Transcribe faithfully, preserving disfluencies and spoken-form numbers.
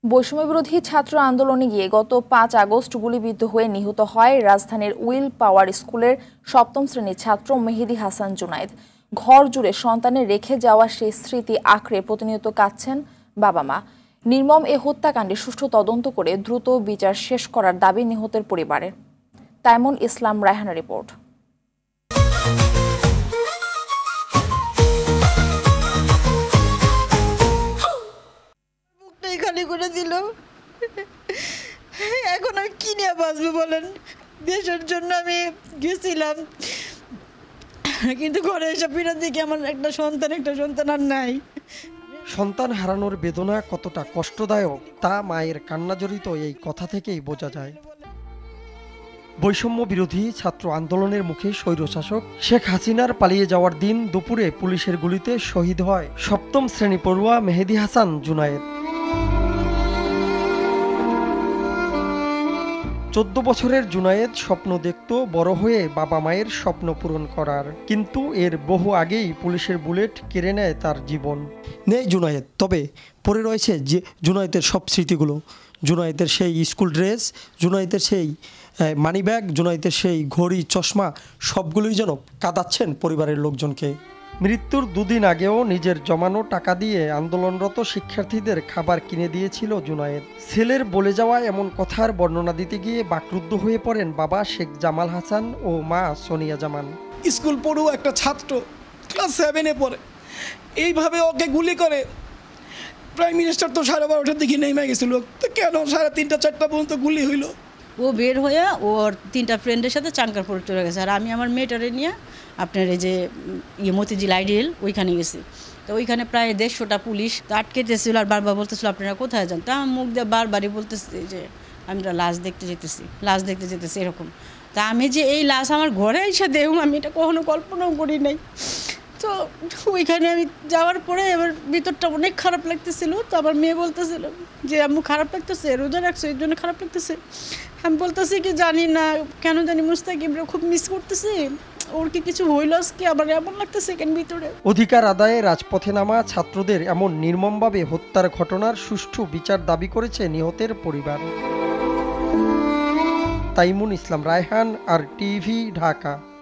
বৈষম্যবিরোধী ছাত্র আন্দোলনে গিয়ে গত পাঁচ আগস্ট গুলিবিদ্ধ হয়ে নিহত হয় রাজধানীর উইল পাওয়ার স্কুলের সপ্তম শ্রেণীর ছাত্র মেহেদী হাসান জুনায়েদ। ঘর জুড়ে সন্তানের রেখে যাওয়া সেই স্মৃতি আঁকড়ে প্রতিনিয়ত কাঁদছেন বাবা মা। নির্মম এ হত্যাকাণ্ডে সুষ্ঠু তদন্ত করে দ্রুত বিচার শেষ করার দাবি নিহতের পরিবারের। তাইমুন ইসলাম রায়হানা রিপোর্ট। খালি করে দিল, এখন আমি কি নিয়ে বাঁচবো বলেন? দেশের জন্য আমি গেছিলাম, কিন্তু ঘরে এসে ফিরে দেখি আমার একটা সন্তান একটা সন্তান আর নাই। সন্তান হারানোর বেদনা কতটা কষ্টদায়ক তা মায়ের কান্না জড়িত এই কথা থেকেই বোঝা যায়। বৈষম্য বিরোধী ছাত্র আন্দোলনের মুখে স্বৈরশাসক শেখ হাসিনার পালিয়ে যাওয়ার দিন দুপুরে পুলিশের গুলিতে শহীদ হয় সপ্তম শ্রেণী পড়ুয়া মেহেদী হাসান জুনায়েদ। চোদ্দ বছরের জুনায়েদ স্বপ্ন দেখত বড় হয়ে বাবা মায়ের স্বপ্ন পূরণ করার, কিন্তু এর বহু আগেই পুলিশের বুলেট কেড়ে নেয় তার জীবন। নেই জুনায়েদ, তবে পড়ে রয়েছে যে জুনায়েদের সব স্মৃতিগুলো। জুনায়েদের সেই স্কুল ড্রেস, জুনায়েদের সেই মানি ব্যাগ, জুনায়েদের সেই ঘড়ি চশমা, সবগুলোই যেন কাঁদাচ্ছেন পরিবারের লোকজনকে। মৃত্যুর দুদিন আগেও নিজের জমানো টাকা দিয়ে আন্দোলনরত শিক্ষার্থীদের খাবার কিনে দিয়েছিল জুনায়েদ। ছেলের বলে যাওয়া এমন কথার বর্ণনা দিতে গিয়ে বাকরুদ্ধ হয়ে পড়েন বাবা শেখ জামাল হাসান ও মা সোনিয়া জামান। স্কুল পড়ুয়া একটা ছাত্র, ক্লাস সেভেনে পড়ে, এইভাবে ওকে গুলি করে। প্রাইম মিনিস্টার তো সাড়ে বারোটার দিকে নেমে গেছিল, তো কেন সাড়ে তিনটা চারটা পর্যন্ত গুলি হইলো? ও বের হয়ে ওর তিনটা ফ্রেন্ডের সাথে চাঙ্কারপুর চলে গেছে, আর আমি আমার মেয়েটারে নিয়ে আপনার এই যে ইয়ে মতিঝিল আইডিয়াল ওইখানে গেছি। তো ওইখানে প্রায় দেড়শোটা পুলিশ তো আটকেতেছিল, আর বারবার বলতেছিল আপনারা কোথায় যান। তা আমার মুখ দিয়ে বারবারই বলতেছি যে আমরা লাশ দেখতে যেতেছি, লাশ দেখতে যেতেছি এরকম। তা আমি যে এই লাশ আমার ঘরে এসে দেখুন, আমি এটা কখনো কল্পনাও করি নাই। তো ওইখানে আমি যাওয়ার পরে এবার ভিতরটা অনেক খারাপ লাগতেছিল। তো আমার মেয়ে বলতেছিল যে আম্মু খারাপ লাগতেছে, রোজা রাখছো এর জন্য খারাপ লাগতেছে। আমি বলতেছি কি জানি না কেন জানি মুস্তাকিমরা খুব মিস করতেছি, ওর কি কিছু হইল কি আবার এমন লাগতেছে কেন ভিতরে। অধিকার আদায়ে রাজপথে নামা ছাত্রদের এমন নির্মমভাবে হত্যার ঘটনার সুষ্ঠু বিচার দাবি করেছে নিহতের পরিবার। Taimun Islam Raihan, R TV, Dhaka.